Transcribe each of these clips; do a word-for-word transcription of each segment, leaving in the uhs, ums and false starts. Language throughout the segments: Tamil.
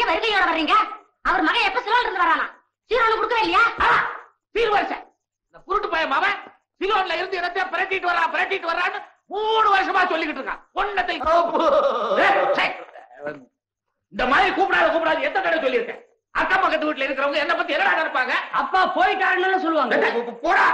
வருகையோட வர்றீங்க? அவர் மகன் எப்ப சிலோன் இருந்து வரானா? சீரோனு கொடுக்கவே இல்லையா? சீர் வருஷம் இந்த குருட்டு பையன் மாவன் சிலோன்ல இருந்து இடத்தை பிரட்டிட்டு வரா பிரட்டிட்டு வர்றான்னு மூணு வருஷமா சொல்லிக்கிட்டு இருக்கான். பொண்ணத்தை இந்த மாதிரி கூப்பிடாத கூப்பிடாது எத்தனை தடவை சொல்லியிருக்கேன். அக்கம் பக்கத்து வீட்டுல இருக்கிறவங்க என்ன பத்தி என்னடா நினைப்பாங்க? அப்பா போயிட்டாருன்னு சொல்லுவாங்க. போடா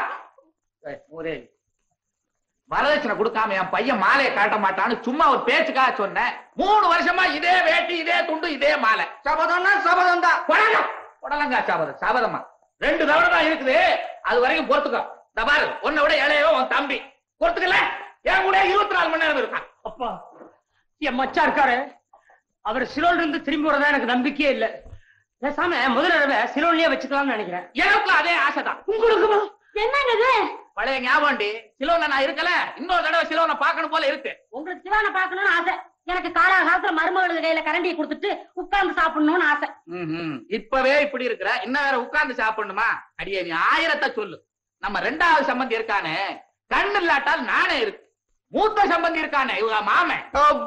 வரதட்சணை கொடுக்காம என் பையன் மாலையை காட்ட மாட்டான்னு சும்மா ஒரு பேச்சுக்காக சொன்னேன். மூணு வருஷமா இதே வேட்டி இதே துண்டு இதே மாலை. சபதம்னா சபதம் தான். உடலங்கா சபதம் சபதமா ரெண்டு தவணை தான் இருக்குது. அது வரைக்கும் பொறுத்துக்கோ. இந்த பாரு உன்னை விட இளையவோ உன் தம்பி பொறுத்துக்கல. என் கூட இருபத்தி நாலு மணி நேரம் இருக்கான். அப்பா என் மச்சா இருக்காரு, அவர் சிலோன்ல இருந்து திரும்பி வரதா எனக்கு நம்பிக்கையே இல்ல. பேசாம முதல் தடவை சிலோன்லயே வச்சுக்கலாம்னு நினைக்கிறேன். எனக்கும் அதே ஆசைதான். உங்களுக்கு என்னங்க பழைய ஞாபகம்டி. சிலோன்ல நான் இருக்கல, இன்னொரு தடவை சிலோனை பார்க்கணும் போல இருக்கு. உங்களுக்கு சிலோனை பார்க்கணும்னு ஆசை. எனக்கு காலாகாலத்துல மருமகளுக்கு கையில கரண்டியை கொடுத்துட்டு உட்கார்ந்து சாப்பிடணும்னு ஆசை. இப்பவே இப்படி இருக்கிற இன்னும் வேற உட்கார்ந்து சாப்பிடணுமா? அடியே நீ ஆயிரத்தை சொல்லு. நம்ம ரெண்டாவது சம்பந்தி இருக்கானே கண்ணு இல்லாட்டால் நானே இருக்கு. மூத்த சம்பந்தி இருக்கானே இவங்க மாமன்.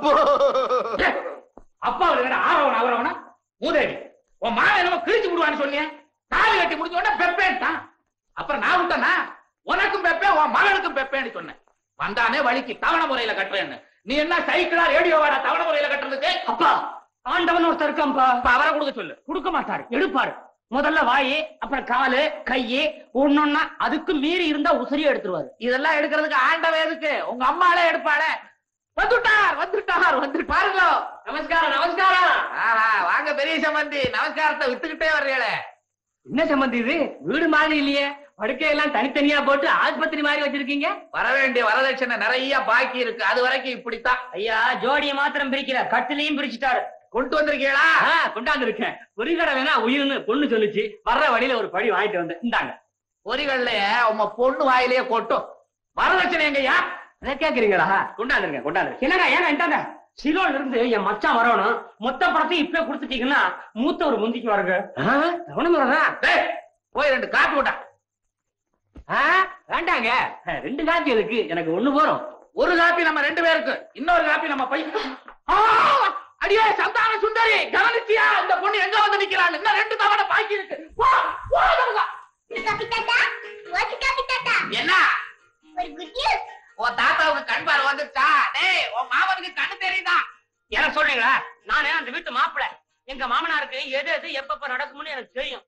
அப்பா ஆரவன அவரவனா மூதேவி உன் மாமன் என்னமோ கிழிச்சு விடுவான்னு சொன்னிய. தாலி கட்டி முடிஞ்ச உடனே பெப்பேன் தான். அப்புறம் நான் விட்டனா உனக்கும் பெப்பே உன் மகனுக்கும் பெப்பேன்னு சொன்னேன். வந்தானே வழிக்கு தவணை முறையில கட்டுறேன்னு. நீ என்ன சைக்கிளா ரேடியோ வாடா தவணை முறையில கட்டுறதுக்கு? அப்பா ஆண்டவன் ஒருத்தர் இருக்காம்பா. அவரை கொடுக்க சொல்லு. கொடுக்க மாட்டாரு, எடுப்பாரு. முதல்ல வாயி அப்புறம் காலு கையி ஒன்னொன்னா அதுக்கு மீறி இருந்தா உசரியா எடுத்துருவாரு. இதெல்லாம் எடுக்கிறதுக்கு ஆண்டவன் எதுக்கு? உங்க அம்மாலே எடுப்பாளே. வந்துட்டார் வந்துட்டார் வந்து பாருங்களோ. நமஸ்காரம் நமஸ்காரம். வாங்க பெரிய சம்பந்தி. நமஸ்காரத்தை வித்துக்கிட்டே வர்றீங்களே. என்ன சம்பந்தி இது? வீடு மாதிரி இல்லையே, படுக்கையெல்லாம் தனித்தனியா போட்டு ஆஸ்பத்திரி மாதிரி வச்சிருக்கீங்க. வர வேண்டிய வரதட்சணை நிறைய பாக்கி இருக்கு. அது வரைக்கும் இப்படித்தான். ஐயா ஜோடிய மாத்திரம் பிரிக்கிறார், கட்டிலையும் பிரிச்சுட்டாரு. கொண்டு வந்திருக்கீங்களா? கொண்டாந்து இருக்கேன். ஒரு கடை வேணா உயிர்னு பொண்ணு சொல்லிச்சு. வர்ற வழியில ஒரு படி வாங்கிட்டு வந்தேன். இந்தாங்க. பொறிகள்லய உங்க பொண்ணு வாயிலேயே கொட்டும். வரதட்சணை எங்கயா? அதை கேக்குறீங்களா? கொண்டாந்துருங்க கொண்டாந்து. என்னடா ஏன்னா இந்தாங்க. சிலோன்ல இருந்து என் மச்சான் வரணும். மொத்த படத்தையும் இப்ப கொடுத்துட்டீங்கன்னா மூத்த ஒரு முந்திக்கு வருங்க. போய் ரெண்டு காப்பி விட்டா. வேண்டாங்க, ரெண்டு காப்பி எதுக்கு? எனக்கு ஒண்ணு போறோம். ஒரு காப்பி நம்ம ரெண்டு பேருக்கு, இன்னொரு காப்பி நம்ம பையன். அடியே சந்தான சுந்தரி கவனிச்சியா? இந்த பொண்ணு எங்க வந்து நிக்கிறான்னு. இன்னும் ரெண்டு தவணை பாக்கி இருக்கு. என்ன உன் தாத்தாவுக்கு கண் பார்வை வந்துருச்சா? டேய் உன் மாமனுக்கு கண்ணு தெரியுதா? என்ன சொல்றீங்களா? நானே அந்த வீட்டு மாப்பிள்ளை. எங்க மாமனாருக்கு எது எது எப்பப்ப நடக்கும்னு எனக்கு தெரியும்.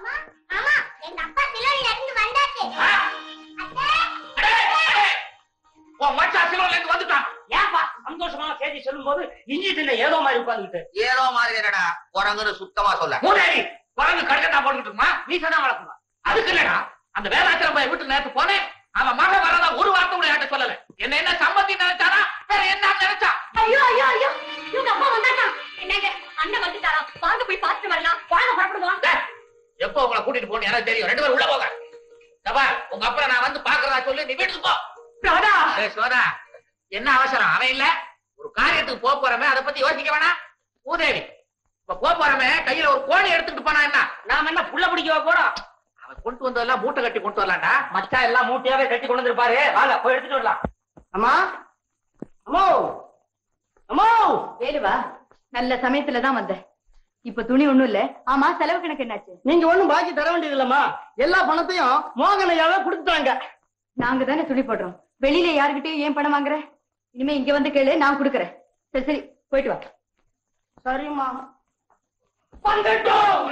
உன் மச்சான் சிலோன்ல இருந்து வந்துட்டான். ஏன்பா சந்தோஷமான செய்தி சொல்லும் போது இஞ்சிட்டு ஏதோ மாதிரி உட்கார்ந்துட்டு? ஏதோ மாதிரி என்னடா குரங்குன்னு சுத்தமா சொல்ல. மூதேவி குரங்கு கடுக்கட்டா போட்டுட்டு இருக்குமா? நீ சொன்னா வளர்க்குமா? அதுக்கு இல்லடா, அந்த வேதாச்சலம் போய் வீட்டுக்கு நேரத்து போனேன். அவன் மகன் வரதா ஒரு வார்த்தை கூட யார்ட்ட சொல்லல. என்ன என்ன சம்பந்தி நினைச்சானா வேற என்ன நினைச்சா? ஐயோ ஐயோ ஐயோ இவங்க அப்பா வந்தாட்டான். என்னங்க அண்ணன் வந்துட்டாரா? வாங்க போய் பார்த்துட்டு வரலாம். வாங்க புறப்படுவோம். எப்போ உங்களை கூட்டிட்டு போன்னு எனக்கு தெரியும். ரெண்டு பேரும் உள்ள போக. சபா உங்க அப்பா நான் வந்து பாக்குறதா சொல்லி நீ வீட்டுக்கு போ. சோதா என்ன அவசரம்? அவன் இல்ல ஒரு காரியத்துக்கு போக போறமே, அதை பத்தி யோசிக்க வேணாம். பூதேவி இப்ப போக போறமே கையில ஒரு கோணி எடுத்துட்டு போனா என்ன? நாம என்ன புள்ள பிடிக்கவா போறோம்? அவன் கொண்டு வந்ததெல்லாம் மூட்டை கட்டி கொண்டு வரலாம்டா. மச்சா எல்லாம் மூட்டையாவே கட்டி கொண்டு வந்துருப்பாரு. வாங்க போய் எடுத்துட்டு வரலாம். அம்மா அம்மோ அம்மோ. வேலுவா நல்ல சமயத்துலதான் வந்த. இப்ப துணி ஒண்ணும் இல்ல. ஆமா செலவு கணக்கு என்னாச்சு? நீங்க ஒண்ணும் பாக்கி தர வேண்டியது இல்லம்மா. எல்லா பணத்தையும் மோகனையாவே கொடுத்தாங்க. நாங்க தானே துணி போடுறோம். வெளியில யாருக்கிட்டையும் ஏன் பணம் வாங்குற? இனிமே இங்க வந்து கேளு, நான் கொடுக்கறேன். சரி சரி போயிட்டு வா. சரிம்மா. வந்துட்டோம்.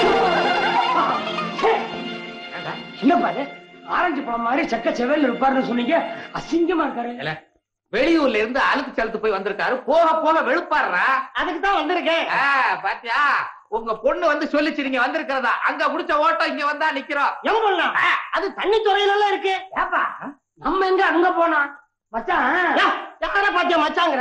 என்ன பாரு ஆரஞ்சு பழம் மாதிரி சக்க செவல் இருப்பாருன்னு சொன்னீங்க. அசிங்கமா இருக்காரு. வெளியூர்ல இருந்து அழுக்கு செலுத்து போய் வந்திருக்காரு. போக போக வெளுப்பாடுறா. அதுக்கு தான் வந்திருக்கேன். பாத்தியா உங்க பொண்ணு வந்து சொல்லிச்சு நீங்க வந்திருக்கிறதா. அங்க முடிச்ச ஓட்டம் இங்க வந்தா நிக்கிறோம். எங்க போனா? அது தண்ணி துறையில எல்லாம் இருக்கு. ஏப்பா நம்ம எங்க அங்க போனா? மச்சான் யார பாத்தியா மச்சாங்கிற?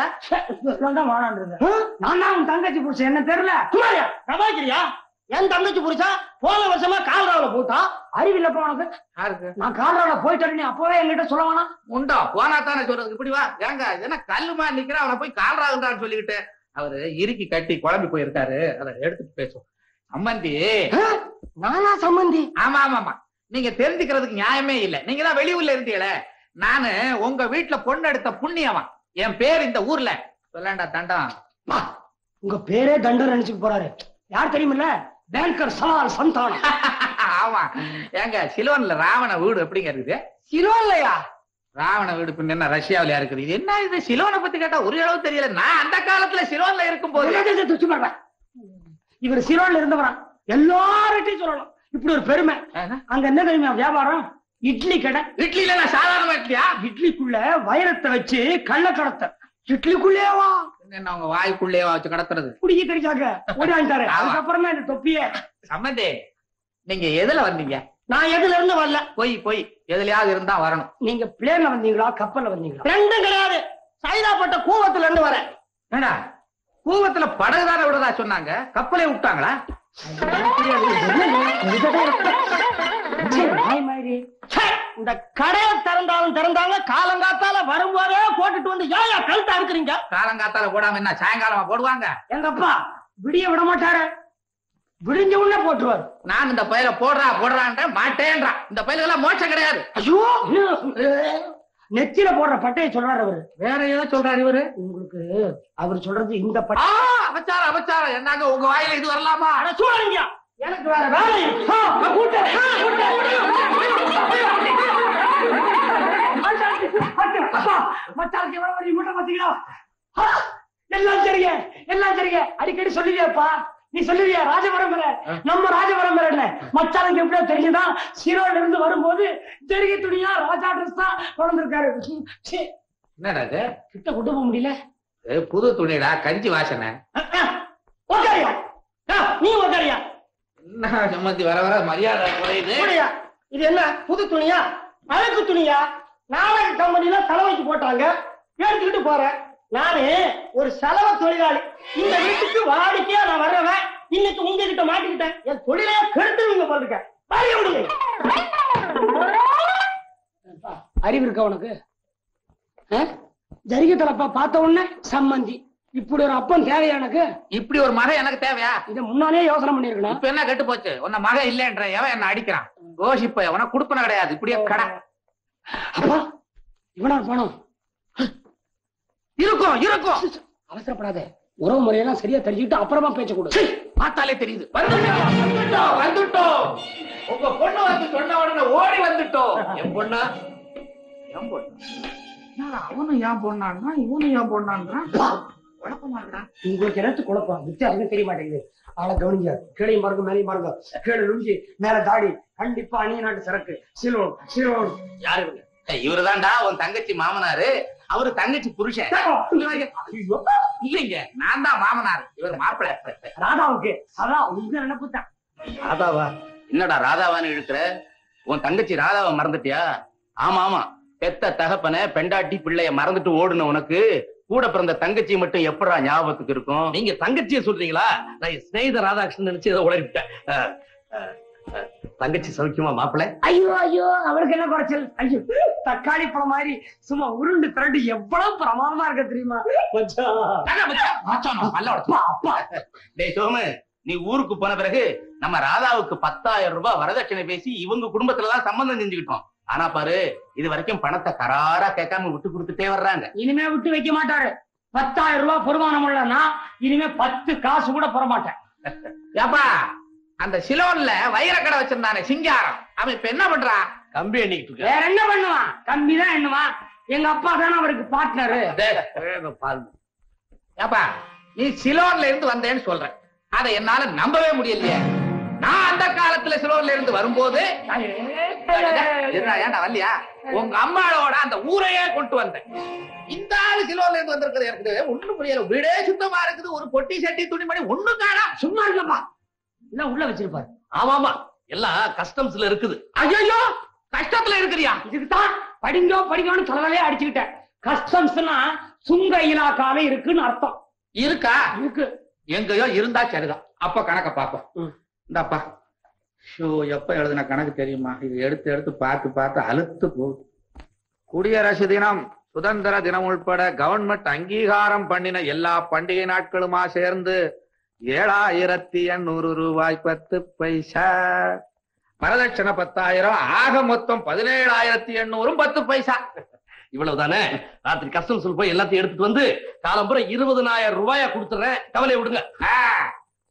நான் தான் உன் தங்கச்சி புருஷன். என்ன தெரியல பிரபாகிரியா? என் தங்கச்சி புருஷா போன வருஷமா கால்ராவில போட்டா. அறிவில்லப்ப உனக்கு? நான் கால்ராவில போயிட்டு அப்பவே என்கிட்ட சொல்ல வேணாம். உண்டோ போனா தானே சொல்றது. இப்படி வா ஏங்க என்ன கல்லுமா நிக்கிற அவனை போய் கால்ராவுன்றான்னு சொல்லிக்கிட்டு அவரு இறுக்கி கட்டி குழம்பி போயிருக்காரு. அதை எடுத்துட்டு பேசுவோம். சம்பந்தி நானா சம்பந்தி? ஆமா ஆமா ஆமா நீங்க தெரிஞ்சுக்கிறதுக்கு நியாயமே இல்லை. நீங்க தான் வெளியூர்ல இருந்தீங்களே. நானு உங்க வீட்டுல பொண்ணு எடுத்த புண்ணியவன். என் பேர் இந்த ஊர்ல சொல்லாண்டா தண்டம். உங்க பேரே தண்டம் நினைச்சுட்டு போறாரு. யார் தெரியுமில்ல? பேங்கர் சலால் சந்தானம். ஆமா. ஏங்க சிலோன்ல ராவண வீடு எப்படிங்க இருக்குது? சிலோன்லயா? ராவண வீடு பின்ன என்ன ரஷ்யாவில இருக்குது? இது என்ன இது? சிலோனை பத்தி கேட்டா ஒரு அளவு தெரியல. நான் அந்த காலத்துல சிலோன்ல இருக்கும் போது இவர் சிலோன்ல இருந்தவரா எல்லார்ட்டையும் சொல்லணும். இப்படி ஒரு பெருமை. அங்க என்ன தெரியுமா வியாபாரம்? இட்லி கடை. இட்லில நான் சாதாரணமா இட்லியா? இட்லிக்குள்ள வைரத்தை வச்சு கள்ள கடத்த. இட்லிக்குள்ளேவா? என்ன உங்க வாய்க்குள்ளேவா வச்சு கடத்துறது? குடிக்க தெரிஞ்சாங்க ஓடி வாங்கிட்டாரு. அதுக்கப்புறம் தான் இந்த தொப்பியே. சம்பந்தே, நீங்க எதுல வந்தீங்க? நான் எதுல இருந்து வரல. போய் போய் எதுலயாவது இருந்தா வரணும். நீங்க பிளேன்ல வந்தீங்களா கப்பல்ல வந்தீங்களா? ரெண்டும் கிடையாது. சைதாப்பட்ட கூவத்துல இருந்து வரேன். ஏடா கூவத்துல படகுதான விடுறதா சொன்னாங்க, கப்பலே விட்டாங்களா? இந்த கடையை திறந்தாலும் திறந்தாங்க காலங்காத்தால வரும்போதே போட்டுட்டு வந்து ஏயா கழுத்தா இருக்கிறீங்க? காலங்காத்தால போடாம என்ன சாயங்காலமா போடுவாங்க? எங்க அப்பா விடிய விட மாட்டாரு. விடிஞ்ச உடனே போட்டுருவாரு. நான் இந்த பயில போடுறா போடுறான்ற மாட்டேன்றான். இந்த பயிலுக்கெல்லாம் மோட்சம் கிடையாது. ஐயோ, நெத்தியில போடுற பட்டையை சொல்றாரு அவரு. வேற ஏதோ சொல்றாரு இவரு. உங்களுக்கு அவர் சொல்றது இந்த பட்டை. அபச்சாரம் அபச்சாரம். என்னங்க உங்க வாயில இது வரலாமா? சூழலிங்க எனக்கு வேற வேலை. எல்லாம் சரிங்க எல்லாம் சரிங்க. அடிக்கடி சொல்லுவியாப்பா, நீ சொல்லுவியா ராஜபரம்பரை நம்ம ராஜபரம்பரை என்ன மச்சானுக்கு எப்படியோ தெரிஞ்சுதான் சீரோல இருந்து வரும்போது ஜெருகி துணியா ராஜா ட்ரெஸ் தான் கொண்டிருக்காரு. என்னடா இது? கிட்ட கொண்டு போக முடியல. புது துணிடா, கஞ்சி வாசனை. ஓகேயா நீ ஓகேயா? என்ன சம்மந்தி வர வர மரியாதை குறையுது. இது என்ன புது துணியா அழகு துணியா? நாடக கம்பெனில தலைவைக்கு போட்டாங்க, எடுத்துக்கிட்டு போறேன். நானு ஒரு செலவு தொழிலாளி. இந்த வீட்டுக்கு வாடிக்கையா நான் வர்றவன். இன்னைக்கு உங்ககிட்ட மாட்டிக்கிட்டேன். என் தொழிலே கெடுத்துருவீங்க போட்டுருக்க. அறிவு இருக்கா உனக்கு? ஜரிகை தலப்பா பார்த்த உடனே சம்மந்தி. இப்படி ஒரு அப்பன் தேவையா எனக்கு? இப்படி ஒரு மகன் எனக்கு தேவையா? இத முன்னாலே யோசனை பண்ணிருக்கணும். இப்ப என்ன கெட்டு போச்சு? உன்ன மகன் இல்லன்ற எவன் என்ன அடிக்கிறான்? யோசிப்ப உனக்கு கொடுப்பன கிடையாது. இப்படியே கடை. அப்பா இவனா பணம் இருக்கும் இருக்கும். அவசரப்படாத. உறவு முறையெல்லாம் சரியா தெரிஞ்சுக்கிட்டு அப்புறமா பேச்ச கொடு. பார்த்தாலே தெரியுது. வந்துட்டோம் வந்துட்டோம். உங்க பொண்ணு வந்து சொன்ன உடனே ஓடி வந்துட்டோம். என் பொண்ணா என் பொண்ணா? அவனும் ஏன் பொண்ணான்னா இவனும் ஏன் பொண்ணான்றான். குழப்பமா இருக்கா? உங்களுக்கு எனக்கு குழப்பம் வித்தியாசம் தெரிய மாட்டேங்குது. ஆளை கவனிங்க. கீழே மறங்க மேலே மறங்க. கீழே லுங்கி மேல தாடி. கண்டிப்பா அந்நிய நாட்டு சரக்கு. சிலோன் சிலோன். யாரு இவங்க? இவருதான்டா உன் தங்கச்சி மாமனாரு. அவரு தங்கச்சி புருஷன். இல்லைங்க, நான் தான் மாமனார். இவர் மாப்பிள்ளை. ராதாவுக்கு அதான் உங்க நினைப்பு தான். ராதாவா? என்னடா ராதாவான்னு இழுக்கிற? உன் தங்கச்சி ராதாவை மறந்துட்டியா? ஆமா ஆமா, பெத்த தகப்பன பெண்டாட்டி பிள்ளைய மறந்துட்டு ஓடுன உனக்கு கூட பிறந்த தங்கச்சி மட்டும் எப்படா ஞாபகத்துக்கு இருக்கும்? நீங்க தங்கச்சியை சொல்றீங்களா? நான் ஸ்நேகித ராதாகிருஷ்ணன் நினைச்சு இதை உளறிவிட்டேன். தங்கச்சி சௌக்கியமா மாப்பிள்ளை? ஐயோ ஐயோ, அவளுக்கு என்ன குறைச்சல்? ஐயோ, தக்காளி பழம் மாதிரி சும்மா உருண்டு திரண்டு எவ்வளவு பிரமாதமா இருக்க தெரியுமா? அப்பா டேய் சோமு, நீ ஊருக்கு போன பிறகு நம்ம ராதாவுக்கு பத்தாயிரம் ரூபாய் வரதட்சணை பேசி இவங்க குடும்பத்துலதான் சம்பந்தம் செஞ்சுக்கிட்டோம். ஆனா பாரு, இது வரைக்கும் பணத்தை கராரா கேட்காம விட்டு கொடுத்துட்டே வர்றாங்க. இனிமே விட்டு வைக்க மாட்டாரு. பத்தாயிரம் ரூபாய் பொறுமானம் உள்ளனா இனிமே பத்து காசு கூட போட மாட்டேன். ஏப்பா, அந்த சிலோன்ல வைரக்கடை வச்சிருந்தானே சிங்காரம், அவன் இப்ப என்ன பண்றான்? கம்பி எண்ணிக்கிட்டு இருக்க. வேற என்ன பண்ணுவான்? கம்பி தான் எண்ணுவான். எங்க அப்பா தானே அவருக்கு பார்ட்னரு. ஏப்பா, நீ சிலோன்ல இருந்து வந்தேன்னு சொல்ற, அதை என்னால நம்பவே முடியலையே. நான் அந்த காலத்துல சிலோன்ல இருந்து வரும்போது ஏன்டா வரலையா? உங்க அம்மாவோட அந்த ஊரையே கொண்டு வந்தேன். இந்த ஆளு சிலோன்ல இருந்து வந்திருக்கிறது எனக்கு ஒண்ணும் புரியல. வீடே சுத்தமா இருக்குது, ஒரு பொட்டி சட்டி துணிமணி ஒண்ணும் காணா. சும்மா இல்லப்பா, எல்லாம் உள்ள வச்சிருப்பாரு. ஆமா ஆமா, எல்லாம் கஸ்டம்ஸ்ல இருக்குது. ஐயோ, கஷ்டத்துல இருக்கிறியா? இதுக்குதான் படிங்கோ படிக்கோன்னு தலைவலையே அடிச்சுக்கிட்டேன். கஸ்டம்ஸ்னா சுங்க இலாக்கால இருக்குன்னு அர்த்தம். இருக்கா? இருக்கு. எங்கயோ இருந்தா சரிதான். அப்ப கணக்க பாப்போம். இந்தாப்பா, ஷோ, எப்ப எழுதுன கணக்கு தெரியுமா? இது எடுத்து எடுத்து பார்த்து பார்த்து அழுத்து போகுது. குடியரசு தினம், சுதந்திர தினம் உள்பட கவர்மெண்ட் அங்கீகாரம் பண்ணின எல்லா பண்டிகை நாட்களுமா சேர்ந்து ஏழாயிரத்தி எண்ணூறு ரூபாய் பத்து பைசா. வரதட்சணை பத்தாயிரம், ஆக மொத்தம் பதினேழாயிரத்தி எண்ணூறும் பத்து பைசா. இவ்வளவுதானே? ராத்திரி கஸ்டம்ஸ் போய் எல்லாத்தையும் எடுத்துட்டு வந்து காலம்புற இருபதனாயிரம் ரூபாயா கொடுத்துறேன். கவலை விடுங்க.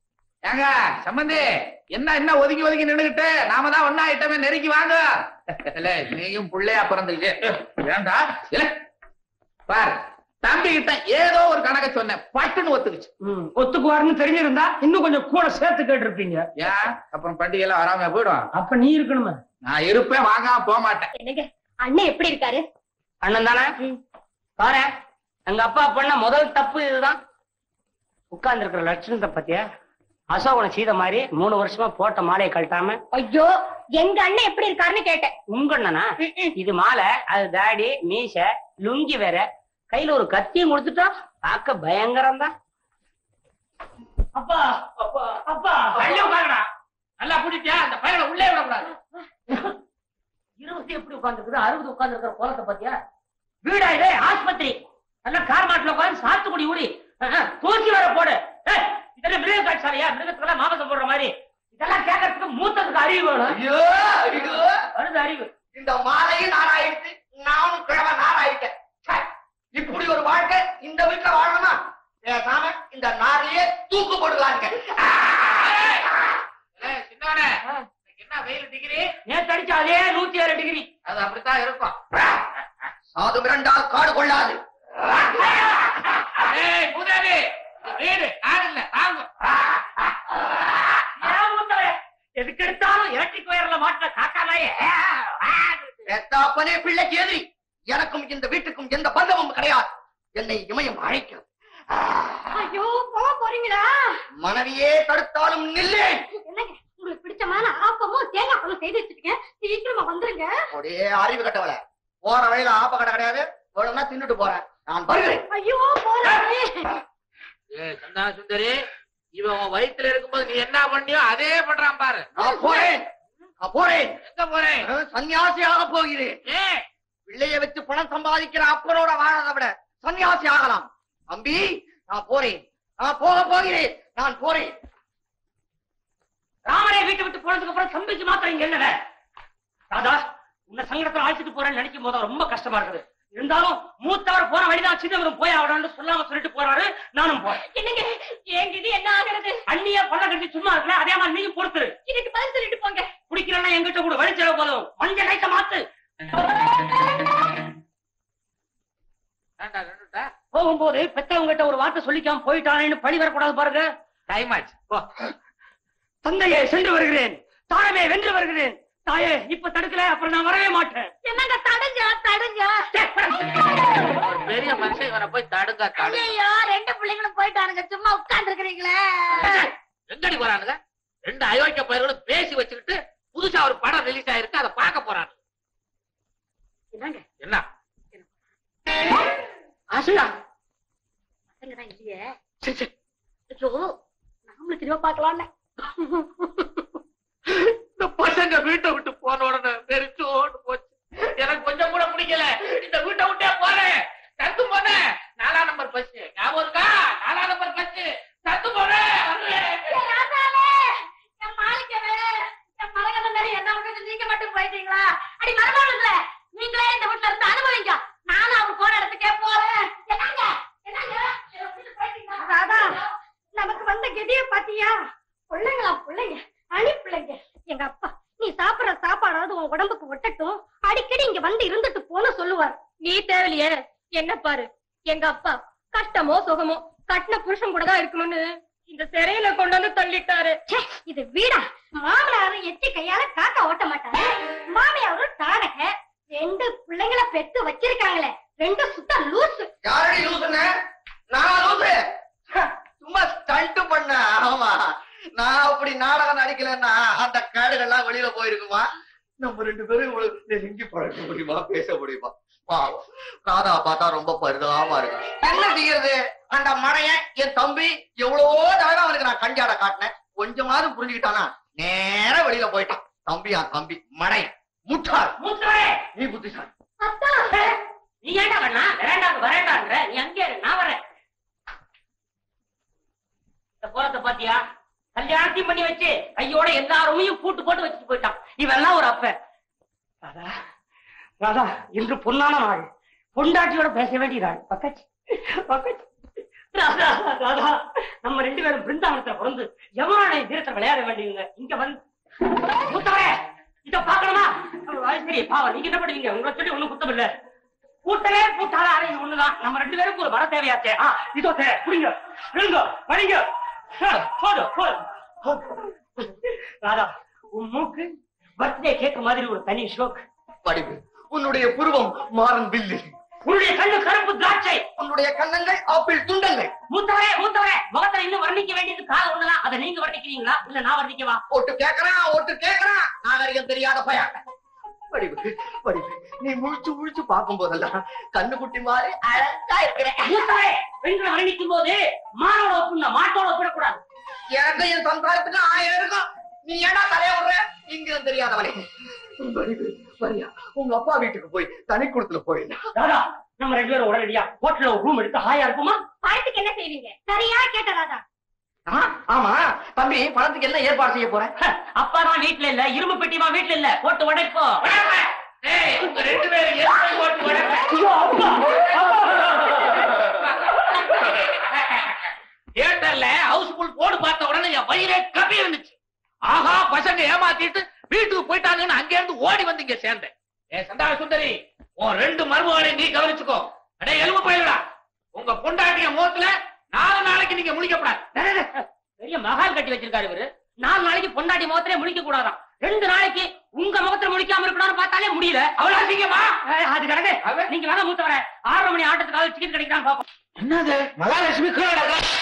ஏங்க சம்பந்தி, என்ன என்ன ஒதுங்கி ஒதுங்கி நின்னுகிட்டு, நாம தான் ஒன்னா ஐட்டமே நெருக்கி வாங்க. இல்ல நீயும் புள்ளையா பிறந்துச்சு வேண்டா இல்ல. பாரு தம்பி கிட்ட ஏதோ ஒரு கணக்க சொன்னேன், பட்டுன்னு ஒத்துக்குச்சு. ஒத்துக்குவாருன்னு தெரிஞ்சிருந்தா இன்னும் கொஞ்சம் கூட சேர்த்து கேட்டு இருப்பீங்க. ஏன் அப்புறம் பண்டிகை எல்லாம் வராம போயிடும். அப்ப நீ இருக்கணுமே. நான் இருப்பேன், வாங்காம போக மாட்டேன். என்னங்க அண்ணன் எப்படி இருக்காரு? அண்ணன் தானே பாரு. எங்க அப்பா பண்ண முதல் தப்பு இதுதான். உட்கார்ந்து இருக்கிற லட்சணத்தை பத்தியா? அசோகன சீத மாதிரி மூணு வருஷமா போட்ட மாலையை கழட்டாம. ஐயோ எங்க அண்ணன் எப்படி இருக்காருன்னு கேட்டேன். உங்க அண்ணனா? இது மாலை, அது தாடி, மீச, லுங்கி வேற, கையில ஒரு கத்தியும் கொடுத்துட்டா பார்க்க பயங்கரம் தான். அப்பா அப்பா அப்பா உட்காருடா. நல்லா பிடிச்சியா? அந்த பையனை உள்ளே விடக்கூடாது. இருபது எப்படி உட்கார்ந்து அறுபது உட்கார்ந்து இருக்கிற கோலத்தை பத்தியா? வீடா இது? ஆஸ்பத்திரி. நல்லா கார் மாட்டுல உட்காந்து சாத்துக்குடி ஊடி தூக்கி வர போடு. இதெல்லாம் மிருக காட்சாலையா? மிருகத்துக்கெல்லாம் மாமசம் போடுற மாதிரி. இதெல்லாம் கேட்கறதுக்கு மூத்ததுக்கு அறிவு வேணும். ஐயோ ஐயோ, வருது அறிவு. இந்த மாலையும் நானாயிடுச்சு, நானும் கிழமை நானாயிட்டேன். இப்படி ஒரு வாழ்க்கை இந்த வீட்டுல வாழணுமா? பேசாம இந்த நாரையே தூக்கு போடுவாங்க. சின்னவனே, என்ன வெயில் டிகிரி? நேற்று அடிச்ச அதே நூத்தி ஏழு டிகிரி. அது அப்படித்தான் இருக்கும். சாது மிரண்டால் காடு கொள்ளாது. பூதேவி, வீடு காடு இல்ல தாங்க. எதுக்கு எடுத்தாலும் எலக்ட்ரிக் வயர்ல மாட்டின காக்காலையே. எத்தாப்பனே பிள்ளைக்கு எதிரி. எனக்கும் இந்த வீட்டுக்கும் எந்த பந்தமும் கிடையாது. என்னை இமயம் அழைக்கும். ஐயோ போக போறீங்களா? மனைவியே தடுத்தாலும் நில்லேன். என்னங்க உங்களுக்கு பிடிச்சமான ஆப்பமும் தேங்காய் பழம் செய்து வச்சிருக்கேன், சீக்கிரமா வந்துருங்க. அப்படியே அறிவு கட்டவல. போற வழியில ஆப்ப கடை கிடையாது, வேணும்னா தின்னுட்டு போறேன். நான் வருகிறேன். ஐயோ போறாரு. சந்தான சுந்தரி, இவன் வயிற்றுல இருக்கும்போது நீ என்ன பண்ணியோ அதே பண்றான் பாரு. நான் போறேன், நான் போறேன். எங்க போறேன்? சன்னியாசியாக போகிறேன். ஏன் பிள்ளைய வச்சு பணம் சம்பாதிக்கிற அப்பனோட வாழறதை விட சன்னியாசி ஆகலாம். தம்பி நான் போறேன், நான் போக போகிறேன், நான் போறேன். ராமனே வீட்டை விட்டு போனதுக்கு அப்புறம் தம்பிக்கு மாத்திரம் இங்க என்ன? ராதா, உன்னை சங்கடத்துல அழைச்சிட்டு போறேன்னு நினைக்கும் போது ரொம்ப கஷ்டமா இருக்குது. இருந்தாலும் மூத்தவர் போற வழிதான் சின்னவரும் போய் ஆகணும்னு சொல்லாம சொல்லிட்டு போறாரு. நானும் போறேன். என்னங்க என்கிட்ட என்ன ஆகிறது? அண்ணியா பல்ல கட்டி சும்மா இருக்கல, அதே மாதிரி நீங்க பொறுத்துரு. இதுக்கு பதில் சொல்லிட்டு போங்க. குடிக்கிறேன்னா எங்கிட்ட கூட வழிச்செலவு போதும். மஞ்சள் லைட்ட மாத்து. போகும்போது பெத்தவங்க கிட்ட ஒரு வார்த்தை சொல்லிக்காம போயிட்டானேன்னு பழி வரக்கூடாது பாருங்க. டைம் ஆச்சு. தந்தையே சென்று வருகிறேன், தாயமே வென்று வருகிறேன். தாயே இப்ப தடுக்கல அப்புறம் நான் வரவே மாட்டேன். என்னங்க தடுங்க தடுங்க. பெரிய மனுஷன் இவனை போய் தடுங்க தடுங்க. ஐயோ ரெண்டு பிள்ளைங்களும் போயிட்டானுங்க, சும்மா உட்கார்ந்து இருக்கிறீங்களே. எங்கடி போறானுங்க? ரெண்டு அயோக்கிய பயிர்களும் பேசி வச்சுக்கிட்டு புதுசா ஒரு படம் ரிலீஸ் ஆயிருக்கு, அதை பார்க்க போறாங்க. என்னங்க என்ன ஆசையா? பசங்கதான் இல்லையே. ஐயோ நாமளும் திரும்ப பார்க்கலான்னு. இந்த பசங்க வீட்டை விட்டு போன உடனே வெறிச்சோடு போச்சு. எனக்கு கொஞ்சம் கூட பிடிக்கல. இந்த வீட்டை விட்டே போறேன். சத்து போனேன். நாலாம் நம்பர் பஸ் ஞாபகம் இருக்கா? நாலாம் நம்பர் பஸ் சத்து போனேன். என் மாளிகவே என் மரகதம் என்ன விட்டு நீங்க மட்டும் போயிட்டீங்களா? அடி மரபாடுல நீங்களே இந்த வீட்டுல இருந்து அனுபவிங்க. நானும் அவர் போன இடத்துக்கே போறேன். என்னங்க என்னங்க ராதா, நமக்கு வந்த கெதிய பாத்தியா? பிள்ளைங்களா பிள்ளைங்க, அணி பிள்ளைங்க. எங்க அப்பா நீ சாப்பிடுற சாப்பாடாவது உன் உடம்புக்கு ஒட்டட்டும், அடிக்கடி இங்க வந்து இருந்துட்டு போன சொல்லுவார். நீ தேவையிலையே. என்ன பாரு, எங்க அப்பா கஷ்டமோ சுகமோ கட்டின புருஷன் கூட தான் இருக்கணும்னு இந்த சிறையில கொண்டு வந்து தள்ளிட்டாரு. இது வீடா? மாமனாரும் எச்சி கையால காக்கா ஓட்ட மாட்டாரு. மாமியாரும் தாடக. ரெண்டு பிள்ளைங்களை பெத்து வச்சிருக்காங்களே, ரெண்டு சுத்த லூசு. யாரடி லூசுன்னு? நான் லூசு? சும்மா ஸ்டண்ட் பண்ண. ஆமா, நான் அப்படி நாடகம் நடிக்கலன்னா அந்த காடுகள்லாம் வெளியில போயிருக்குமா? நம்ம ரெண்டு பேரும் இவ்வளவு நெருங்கி பழக முடியுமா, பேச முடியுமா? ராதா பார்த்தா ரொம்ப பரிதாபமா இருக்கு. என்ன செய்யறது? அந்த மடையன் என் தம்பி எவ்வளவோ தடவை அவனுக்கு நான் கண்டியாட காட்டினேன். கொஞ்சமாவது புரிஞ்சுக்கிட்டானா நேர வெளியில போயிட்டான். தம்பியா தம்பி மடையன் முட்டாள். நீ புத்திசாலி. நீ ஏண்டா கண்ணா வேண்டாம் வரேண்டான்ற? நீ அங்கே நான் வரேன். இந்த போறத பாத்தியா? கல்யாணத்தையும் பண்ணி வச்சு கையோட எல்லாருமையும் கூட்டு போட்டு வச்சுட்டு போயிட்டான். இவெல்லாம் ஒரு அப்ப. ராதா ராதா, இன்று பொன்னான நாள். பொண்டாட்டியோட பேச வேண்டிய நாள். பக்கச்சு பக்கச்சு ராதா ராதா நம்ம ரெண்டு பேரும் பிருந்தாவனத்துல பிறந்து யமுனை தீரத்தை விளையாட வேண்டியவங்க. இங்க வந்து கூத்தவரே இத பாக்கணுமா? சரி பாவம், நீங்க என்ன பண்ணுவீங்க? உங்களை சொல்லி ஒண்ணும் குத்தம் இல்ல. கூட்டவே கூட்டால அறையும் ஒண்ணுதான். நம்ம ரெண்டு பேருக்கு ஒரு வர தேவையாச்சே. இதோ புரியுங்க விழுங்க வழிங்க போதும் போதும். ராதா உன் மூக்கு பர்த்டே கேக் மாதிரி ஒரு தனி ஷோக். படிப்பு உன்னுடைய புருவம் மாறன் பில்லு, உன்னுடைய கண்ணு கருப்பு திராட்சை, உன்னுடைய கண்ணங்கள் ஆப்பிள் துண்டங்கள். மூத்தவரே மூத்தவரே முகத்துல இன்னும் வர்ணிக்க வேண்டியது கால ஒண்ணுதான். அதை நீங்க வர்ணிக்கிறீங்களா இல்ல நான் வர்ணிக்கவா? ஒட்டு கேக்குறான் ஒட்டு கேக்குறான் நாகரிகம் தெரியாத பையன். படிப்பு படிப்பு நீ முழிச்சு முழிச்சு பார்க்கும் போதெல்லாம் கண்ணுக்குட்டி மாதிரி அழகா இருக்கிறேன். மூத்தவரே பெண்களை வர்ணிக்கும் போது மானோட ஒப்புங்க மாட்டோட ஒப்பிடக்கூடாது. எனக்கு என் சம்சாரத்துக்கு ஆயிரம் இருக்கும். நீ ஏடா தலைய விடுற? இங்கிலும் தெரியாதவனே. படிப்பு வரியா உங்க அப்பா வீட்டுக்கு போய் தனி குடுத்துல போயிடலாம். ராதா நம்ம ரெண்டு பேரும் உடனடியா ஹோட்டல்ல ஒரு ரூம் எடுத்து ஹாயா இருக்குமா? பழத்துக்கு என்ன செய்வீங்க? சரியா கேட்ட ராதா. ஆமா தம்பி, பணத்துக்கு என்ன ஏற்பாடு செய்ய போறேன்? அப்பா தான் வீட்டுல இல்ல, இரும்பு பெட்டிமா வீட்டுல இல்ல, போட்டு உடைப்போ. ரெண்டு பேரும் போட்டு தியேட்டர்ல ஹவுஸ்ஃபுல் போர்டு பார்த்த உடனே என் வயிறே கப்பி இருந்துச்சு. ஆஹா பசங்க ஏமாத்திட்டு வீட்டுக்கு போயிட்டாங்கன்னு அங்க இருந்து ஓடி வந்து இங்க சேர்ந்தேன். ஏ சந்தான சுந்தரி, உன் ரெண்டு மருமகளை நீ கவனிச்சுக்கோ. அடே எலும்பு போயிடா, உங்க பொண்டாட்டிய முகத்துல நாலு நாளைக்கு நீங்க முழிக்கப்படாது. பெரிய மகால் கட்டி வச்சிருக்காரு இவரு. நாலு நாளைக்கு பொண்டாட்டி முகத்திலே முழிக்க கூடாதான். ரெண்டு நாளைக்கு உங்க முகத்துல முழிக்காம இருக்கணும்னு பார்த்தாலே முடியல. அவ்வளவு அசிங்கமா? அது கிடக்கு. நீங்க வேணா மூத்தவர ஆறு மணி ஆட்டத்துக்காக டிக்கெட் கிடைக்கிறான்னு பாப்போம். என்னது மகாலட்சுமி கீழே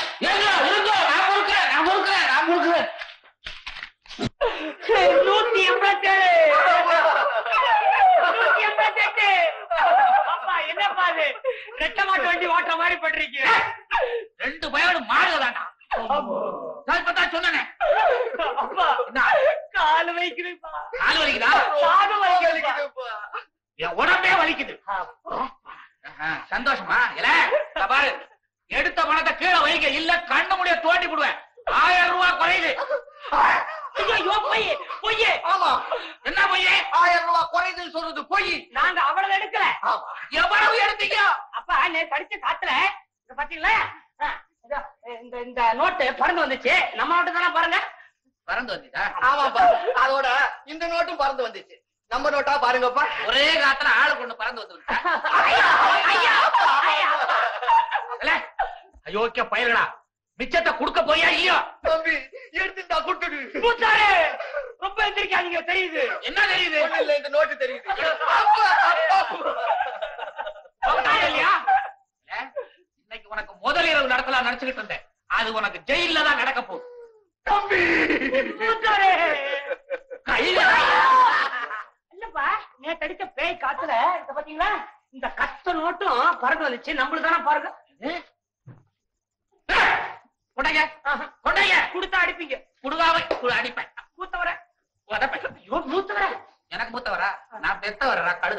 நூத்தி எண்பத்தி ஏழு நூத்தி எண்பத்தி எட்டு. அப்பா என்னப்பா அது ரெட்ட மாட்டு வண்டி ஓட்டுற மாதிரி பண்றீங்க? ரெண்டு பயோடு மாறுதாண்டா. சொன்னேன் அப்பா காலு வைக்குதுப்பா. கால் வலிக்குதா? காலு வலிக்குதுப்பா. என் உடம்பே வலிக்குது. சந்தோஷமா இல்ல? பாரு, எடுத்த பணத்தை கீழே வைக்க, இல்ல கண்ணு முடிய தோண்டி போடுவேன். ஆயிரம் ரூபாய் குறையுது. ஐயோ பொய் பொய். ஆமா என்ன பொய்? ஆயிரம் ரூபாய் குறையுதுன்னு சொல்றது பொய். நாங்க அவ்வளவு எடுக்கல. எவ்வளவு எடுத்தீங்க? அப்பா நேத்து அடிச்ச காத்துல பாத்தீங்களா இந்த இந்த நோட்டு பறந்து வந்துச்சு. நம்ம நோட்டு தானே பாருங்க. பறந்து வந்துச்சா? ஆமாப்பா, அதோட இந்த நோட்டும் பறந்து வந்துச்சு. நம்ம நோட்டா பாருங்கப்பா. ஒரே காத்துல ஆளு கொண்டு பறந்து வந்து அயோக்கிய பயல்களா, மிச்சத்தை குடுக்க போயா ஐயோ? தம்பி எடுத்துட்டா குட்டுடு. மூத்தாரே ரொம்ப எந்திரிக்காதீங்க. தெரியுது. என்ன தெரியுது? இல்ல இந்த நோட்டு தெரியுது. இல்லையா? இன்னைக்கு உனக்கு முதல் இரவு நடத்தலாம் நினைச்சுக்கிட்டு இருந்தேன். அது உனக்கு ஜெயில தான் நடக்க போகுது. தம்பி மூத்தாரே கையில இல்லப்பா, நேத்து அடிச்ச பேய் காத்துல இத பாத்தீங்களா, இந்த கஷ்ட நோட்டும் பறந்து வந்துச்சு. நம்மளுக்கு தானே பாருங்க. கொண்டாங்க கொண்டாங்க. குடுத்தா அடிப்பீங்க. குடுவாவை அடிப்பேன். மூத்தவர உதப்பேன். ஐயோ மூத்தவர எனக்கு மூத்தவரா? நான் பெத்தவரா கழுத.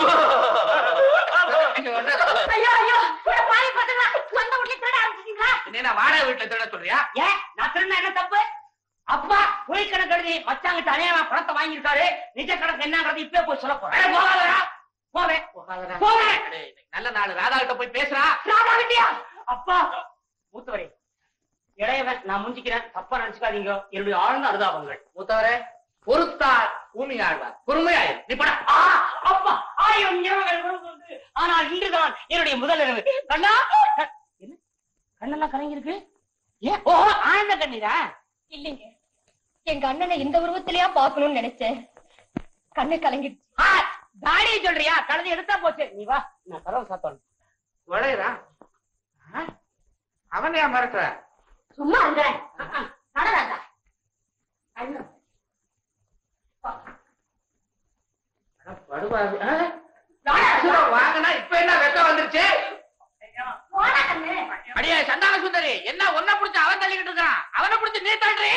ஐயோ ஐயோ பாய் பசங்களா சொந்த வீட்டுல திருட ஆரம்பிச்சிட்டீங்களா? என்ன வாடகை வீட்டுல திருட சொல்றியா? ஏன் நான் திருடினா என்ன தப்பு? அப்பா போய் கணக்கு எழுதி மச்சாங்கிட்ட அநியாயமா பணத்தை வாங்கியிருக்காரு. நிஜ கணக்கு என்னங்கிறது இப்பவே போய் சொல்ல போறேன். போகாதரா போவேன் போவேன். நல்ல நாள் ராதா கிட்ட போய் பேசுறா. ராதா கிட்டியா? அப்பா மூத்தவரே இளையவன் நான் முஞ்சிக்கிறேன், தப்பா நினைச்சுக்காதீங்க. என்னுடைய ஆழ்ந்த அனுதாபங்கள். மூத்தவரே, பொறுத்தார் பூமி ஆழ்வார், பொறுமையாயிரு. நீ பட. அப்பா ஆயிரம் இரவுகள் வருவது, ஆனால் இன்றுதான் என்னுடைய முதல் இரவு. கண்ணா என்ன கண்ணெல்லாம் கலங்கி இருக்கு? ஏன்? ஓ ஆழ்ந்த கண்ணீரா? இல்லைங்க, எங்க அண்ணனை இந்த உருவத்திலேயா பாக்கணும்னு நினைச்சேன். கண்ணு கலங்கிடுச்சு. தாடியை சொல்றியா? கலந்து எடுத்தா போச்சு. நீ வா, நான் கதவை சாத்தணும். வளையரா அவனையா மறக்கிற? சும்மா அந்த நடராஜா வாங்கினா இப்ப என்ன வெக்க வந்துருச்சு? போடா கண்ணு. அடியே சந்தான சுந்தரி, என்ன ஒன்ன புடிச்சு அவன் தள்ளிக்கிட்டு இருக்கான், அவனை புடிச்சு நீ தள்ளுறீ.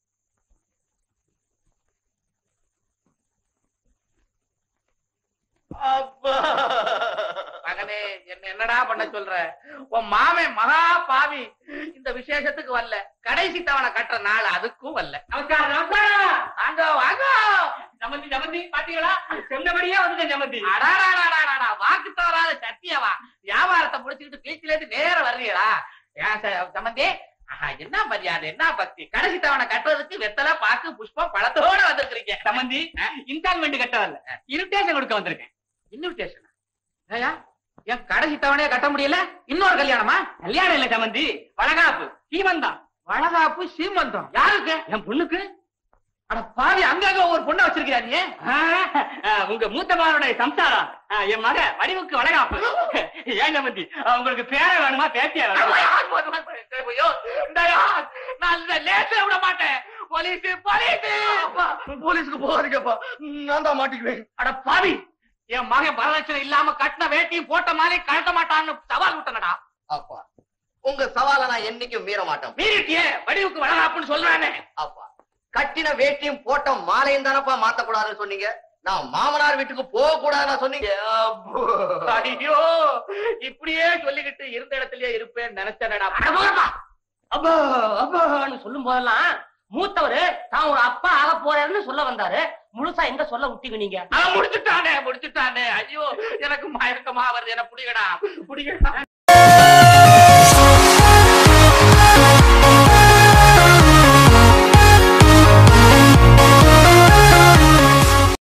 மகனே, என்ன என்னடா பண்ண சொல்ற? உன் மாமே மகா பாவி இந்த விசேஷத்துக்கு வரல, கடைசி தவணை கட்டுற நாள் அதுக்கும் வரல. நமஸ்காரம் நமஸ்காரம். வாங்க வாங்க. ஜமந்தி ஜமந்தி பாத்தீங்களா? சொன்னபடியே வந்து ஜமந்தி. அடாடாடாடாடா, வாக்கு தவறாத சத்தியவா, வியாபாரத்தை முடிச்சுக்கிட்டு பீச்சில இருந்து நேர வர்றீங்களா? சம்பந்தி என்ன மரியாதை என்ன பக்தி கடைசி தவணை கட்டுறதுக்கு வெத்தலை பாக்கு புஷ்பம் பழத்தோட வந்திருக்கீங்க. சம்பந்தி இன்ஸ்டால்மெண்ட் கட்ட வரல, இன்விடேஷன் கொடுக்க வந்திருக்கேன். இன்விடேஷன் ஐயா என் கடைசி தவணையே கட்ட முடியல, இன்னொரு கல்யாணமா? கல்யாணம் இல்ல சம்பந்தி, வளகாப்பு சீமந்தம். வளகாப்பு சீமந்தம் யாருக்கு? என் பொண்ணுக்கு. அட பாவி, அங்கங்க ஒரு பொண்ணை வச்சிருக்கியா நீ? உங்க மூத்த மகனுடைய சம்சாரம் என் மக வடிவுக்கு வளகாப்பு. ஏன் சம்பந்தி உங்களுக்கு பேர வேணுமா பேத்தியா வேணுமா? நான் லேச விட மாட்டேன். போலீஸ் போலீஸ் போலீஸ்க்கு போகாதீங்கப்பா, நான் தான் மாட்டிக்குவேன். அட பாவி, என் மகன் வரதட்சணை இல்லாம கட்டின வேட்டியும் போட்ட மாதிரி கழட்ட மாட்டான்னு சவால் விட்டனடா. அப்பா உங்க சவாலை நான் என்னைக்கும் மீற மாட்டேன். மீறிட்டியே, வடிவுக்கு வளகாப்புன்னு சொல்றானே. அப்பா கட்டின வேட்டியும் போட்ட மாலையும் தானப்பா மாத்த கூடாதுன்னு சொன்னீங்க. நான் மாமனார் வீட்டுக்கு போக கூடாதுன்னு சொன்னீங்க. ஐயோ, இப்படியே சொல்லிக்கிட்டு இருந்த இடத்துலயே இருப்பேன்னு நினைச்சேன்டா. அப்பா அப்பான்னு சொல்லும் போதெல்லாம் மூத்தவரு தான் ஒரு அப்பா ஆக போறேன்னு சொல்ல வந்தாரு. முழுசா எங்க சொல்ல விட்டீங்க நீங்க? அவன் முடிச்சுட்டானே முடிச்சுட்டானே. ஐயோ எனக்கு மயக்கமா வருது, என்ன புடிக்கடா புடிக்கடா.